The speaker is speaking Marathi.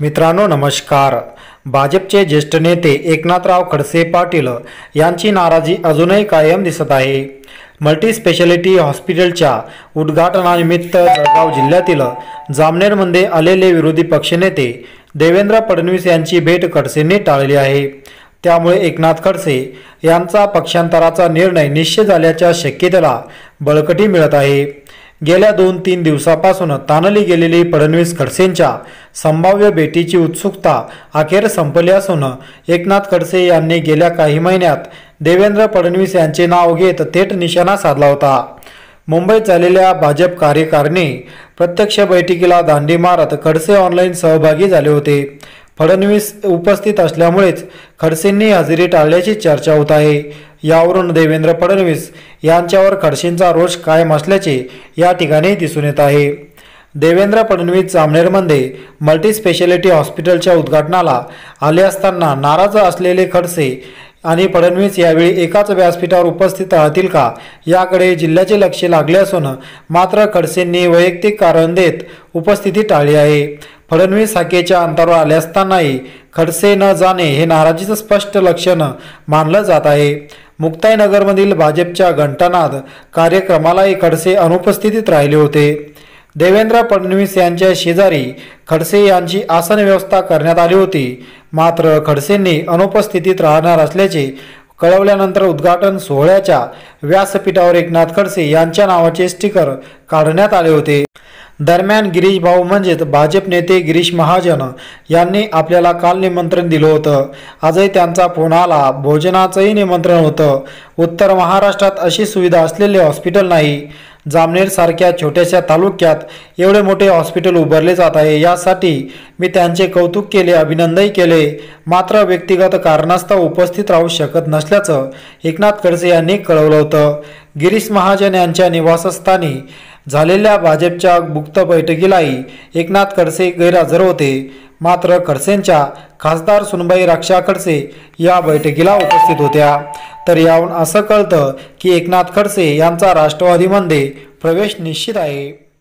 मित्रांनो नमस्कार। भाजपचे ज्येष्ठ नेते एकनाथराव खडसे पाटील यांची नाराजी अजूनही कायम दिसत आहे। मल्टी स्पेशालिटी हॉस्पिटलच्या उद्घाटनानिमित्त जळगाव जिल्ह्यातील जामनेरमध्ये आलेले विरोधी पक्षनेते देवेंद्र फडणवीस यांची भेट खडसेंनी टाळली आहे। त्यामुळे एकनाथ खडसे यांचा पक्षांतराचा निर्णय निश्चित झाल्याच्या शक्यतेला बळकटी मिळत आहे। गेल्या 2-3 दिवसापासून ताणली गेलेली फडणवीस खडसेंच्या संभाव्य भेटीची उत्सुकता अखेर संपली असून एकनाथ खडसे यांनी गेल्या काही महिन्यात देवेंद्र फडणवीस यांचे नाव घेत थेट निशाणा साधला होता। मुंबईत झालेल्या भाजप कार्यकारिणी प्रत्यक्ष बैठकीला दांडी मारत खडसे ऑनलाईन सहभागी झाले होते। फडणवीस उपस्थित असल्यामुळेच खडसेंनी हजेरी टाळल्याची चर्चा होत आहे। यावरून देवेंद्र फडणवीस यांच्यावर खडसेंचा रोष कायम असल्याचे या ठिकाणी दिसून येत आहे। देवेंद्र फडणवीस जामनेरमध्ये मल्टी स्पेशालिटी हॉस्पिटलच्या उद्घाटनाला आले असताना नाराज असलेले खडसे आणि फडणवीस यावेळी एकाच व्यासपीठावर उपस्थित राहतील का याकडे जिल्ह्याचे लक्ष लागले असून मात्र खडसेंनी वैयक्तिक कारण देत उपस्थिती टाळली आहे। फडणवीस हाकेच्या अंतरावर आले असतानाही खडसे न जाणे हे नाराजीचं स्पष्ट लक्षण मानलं जात आहे। मुक्ताईनगरमधील भाजपच्या घंटानाद कार्यक्रमालाही खडसे अनुपस्थित राहिले होते। देवेंद्र फडणवीस यांच्या शेजारी खडसे यांची आसन व्यवस्था करण्यात आली होती, मात्र खडसेंनी अनुपस्थित राहणार असल्याचे कळवल्यानंतर उद्घाटन सोहळ्याच्या व्यासपीठावर एकनाथ खडसे यांच्या नावाचे स्टिकर काढण्यात आले होते। दरम्यान गिरीश भाऊ म्हणजेच भाजप नेते गिरीश महाजन यांनी आपल्याला काल निमंत्रण दिलं होतं। आजही त्यांचा फोन आला। भोजनाचंही निमंत्रण होतं। उत्तर महाराष्ट्रात अशी सुविधा असलेले हॉस्पिटल नाही। जामनेर सारख्या छोट्याशा तालुक्यात एवढे मोठे हॉस्पिटल उभारले जात आहे, यासाठी मी त्यांचे कौतुक केले, अभिनंदनही केले। मात्र व्यक्तिगत कारणास्तव उपस्थित राहू शकत नसल्याचं एकनाथ खडसे यांनी कळवलं होतं। गिरीश महाजन यांच्या निवासस्थानी झालेल्या भाजपच्या गुप्त बैठकीलाही एकनाथ खडसे गैरहजर होते, मात्र खडसेंच्या खासदार सुनबाई रक्षा खडसे या बैठकीला उपस्थित होत्या। तर यावरून असं कळतं की एकनाथ खडसे यांचा राष्ट्रवादीमध्ये प्रवेश निश्चित आहे।